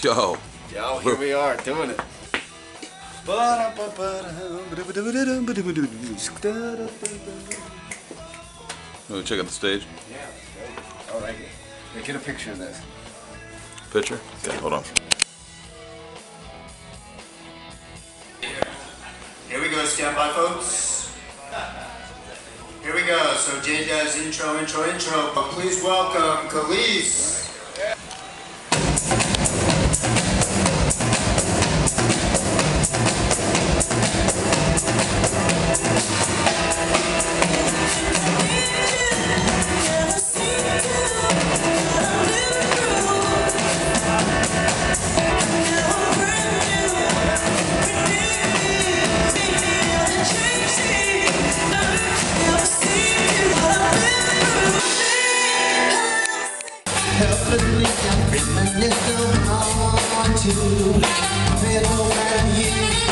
Yo. Yo, here we are doing it. Want to check out the stage? Yeah, let's go. All right. Hey, get a picture of this. Picture? Okay, hold on. Here we go, stand by, folks. Here we go. So Jay does intro. But please welcome Kelis. Helplessly, I'm reminiscing on to feel around you.